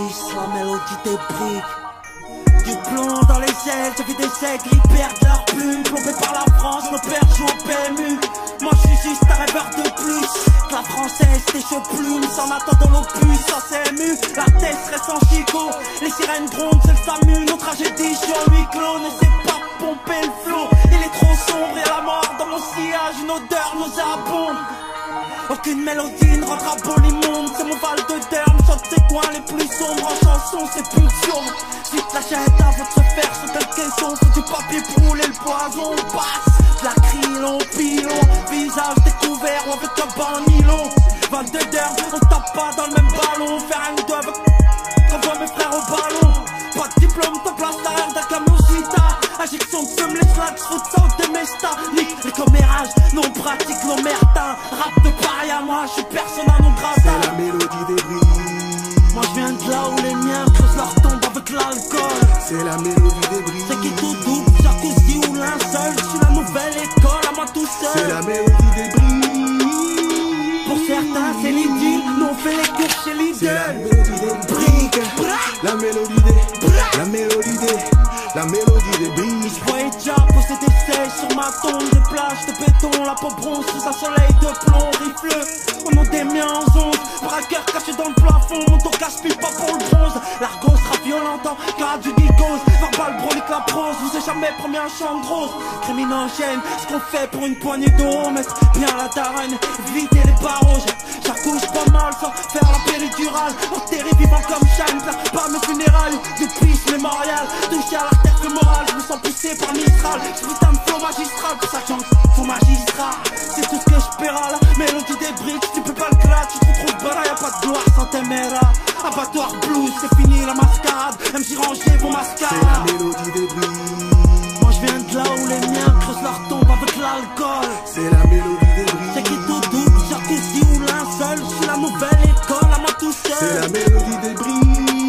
Brice, la mélodie des briques. Du plomb dans les ailes, j'ai vu des aigles, ils perdent leur plume. Plombés par la France, nos pères jouent au PMU. Moi je suis juste un rêveur de plus. La française, tes cheveux plumes, s'en attendant l'opus, ça CMU. La tête reste en chicot, les sirènes grondent, c'est le SAMU. Nos tragédies sur huis clos, ne sait pas pomper le flot. Il est trop sombre, y'a la mort dans mon sillage, une odeur nauséabonde. Aucune mélodie ne rendra beau l'immonde. C'est mon val de derme, chante ses coins les plus sombres. En chanson c'est pulsion. Vite la jette avant de se faire sauter le caisson. Faut du papier pour rouler le poison. Passe de la crylon, pilon. Visage découvert ou avec un bain nylon. 22 derme, on tape pas dans le même ballon. Faire un deux avec renvoie mes frères au ballon. Pas de diplôme, te place l'arrière d'un camion Cita. Injection de fume, les slacks, fout ça au démesta. Nique les commérages, non pratique l'omerta. Rap de paria, moi je suis persona non grata. C'est la mélodie des bris. Moi je viens de là où les miens creusent leur tombe avec l'alcool. C'est la mélodie des bris. C'est qui tout double, jacuzzi ou linceul. Je suis la nouvelle école, à moi tout seul. C'est la mélodie des bris. Pour certains c'est l'idylle, nous on fait les cours chez C'est la Lidl. mélodie des briques. La mélodie des. La mélodie des. La mélodie des bris. Je voyais déjà poser des selles sur ma tombe. Des plages de béton, la peau bronze sous un soleil de plomb rifleux. Au nom des miens en zone, braqueur caché dans le plafond. Mon tour casse-pipe pas pour le bronze. L'argot sera violent en cas du bigose. Verbal brolique la prose, vous ai jamais promis un champ de rose. Criminogène, ce qu'on fait pour une poignée d'euros. Mettre bien la daronne, vider les barreaux. J'accouche pas mal sans faire la péridurale. Enterré vivant comme Shine, faire pas mes funérailles. Depuis ce mémorial, touché à l'artère fémorale. Je me sens poussé par Mistral. Je putain de flow magistral, pour ça que j'en fous magistral. C'est tout ce que j'paiera, la mélodie des briques. Tu peux pas le crack, tu te retrouves bara. Y'a pas de gloire sans téméra. Abattoir blues, c'est fini la mascarade. MC Ranger vos mascarades. C'est la mélodie des bris. Moi je viens de là où les miens creusent leur tombe avec l'alcool. C'est la mélodie des bris. C'est qui tout double, jacuzzi ou linceul. Je suis la nouvelle école, à moi tout seul. C'est la mélodie des bris.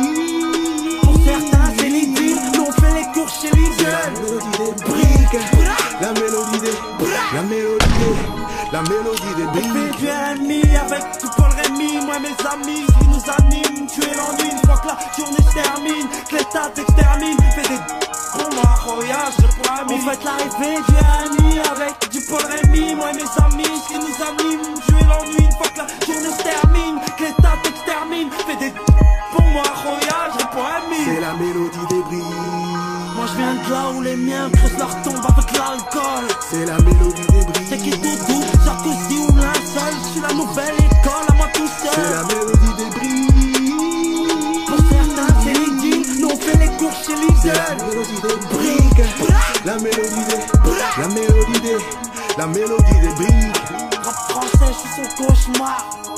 Pour certains c'est l'idylle, nous on fait les cours chez Lidl. La mélodie des briques. La mélodie des. La mélodie des. La mélodie des On bris. fait du ennemi avec du Paul Rémy. Moi mes amis, ce qui nous anime, tuer l'ennui une fois que la journée se termine. Que l'état t'extermine, fais des pour moi, royage, je prends ami. On fait l'arrivée du ennemi avec du Paul Rémy. Moi mes amis, ce qui nous anime, tuer l'ennui une fois que la journée se termine. Que l'état t'extermine, fais des pour moi, royage, je prends ami. C'est la mélodie des bris. Moi je viens de là où les miens creusent leur tombe avec l'alcool. C'est la mélodie des bris. C'est qui tout double, jacuzzi ou linceul. Je suis la nouvelle école, à moi tout seul. C'est la mélodie des bris. Pour certains c'est l'idylle, nous on fait les cours chez C'est la Lidl. mélodie des briques. La mélodie des. La mélodie des. La mélodie des briques. Rap français, je suis son cauchemar.